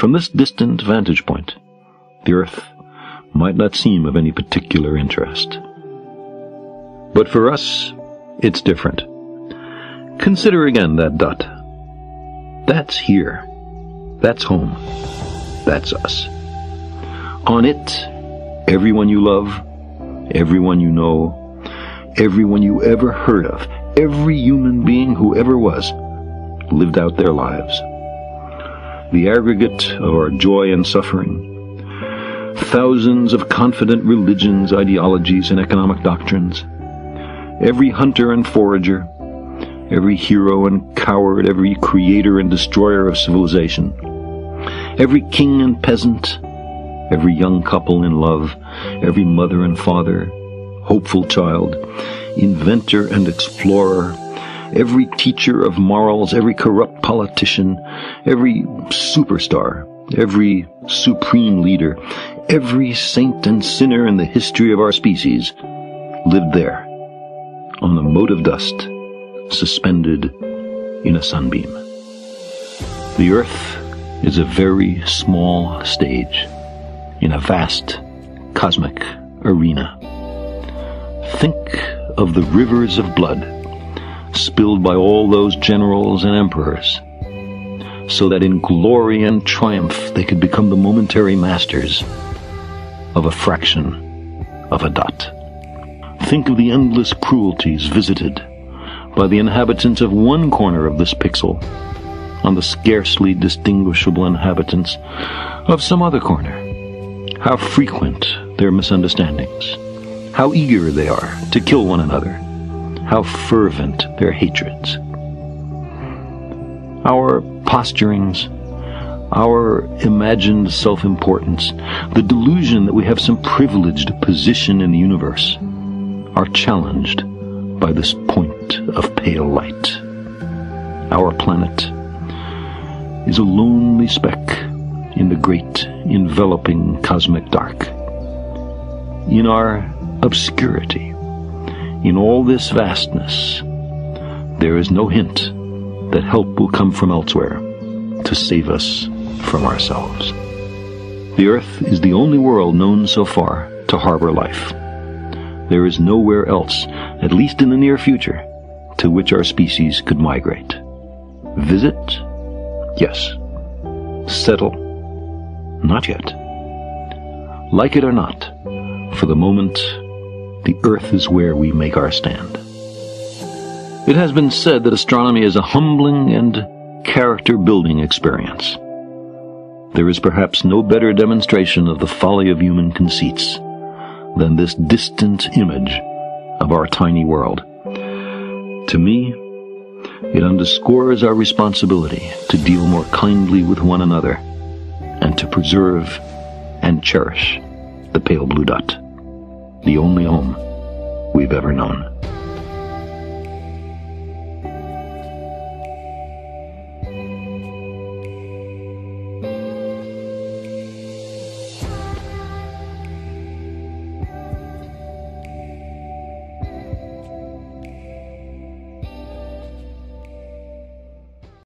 From this distant vantage point, the Earth might not seem of any particular interest. But for us, it's different. Consider again that dot. That's here. That's home. That's us. On it, everyone you love, everyone you know, everyone you ever heard of, every human being who ever was, lived out their lives. The aggregate of our joy and suffering, thousands of confident religions, ideologies, and economic doctrines, every hunter and forager, every hero and coward, every creator and destroyer of civilization, every king and peasant, every young couple in love, every mother and father, hopeful child, inventor and explorer, every teacher of morals, every corrupt politician, every superstar, every supreme leader, every saint and sinner in the history of our species lived there, on the mote of dust, suspended in a sunbeam. The Earth is a very small stage in a vast cosmic arena. Think of the rivers of blood spilled by all those generals and emperors, so that in glory and triumph they could become the momentary masters of a fraction of a dot. Think of the endless cruelties visited by the inhabitants of one corner of this pixel on the scarcely distinguishable inhabitants of some other corner. How frequent their misunderstandings, how eager they are to kill one another, how fervent their hatreds. Our posturings, our imagined self-importance, the delusion that we have some privileged position in the universe, are challenged by this point of pale light. Our planet is a lonely speck in the great enveloping cosmic dark. In our obscurity, in all this vastness, there is no hint that help will come from elsewhere to save us from ourselves. The Earth is the only world known so far to harbor life. There is nowhere else, at least in the near future, to which our species could migrate. Visit? Yes. Settle? Not yet. Like it or not, for the moment, the Earth is where we make our stand. It has been said that astronomy is a humbling and character-building experience. There is perhaps no better demonstration of the folly of human conceits than this distant image of our tiny world. To me, it underscores our responsibility to deal more kindly with one another and to preserve and cherish the pale blue dot, the only home we've ever known.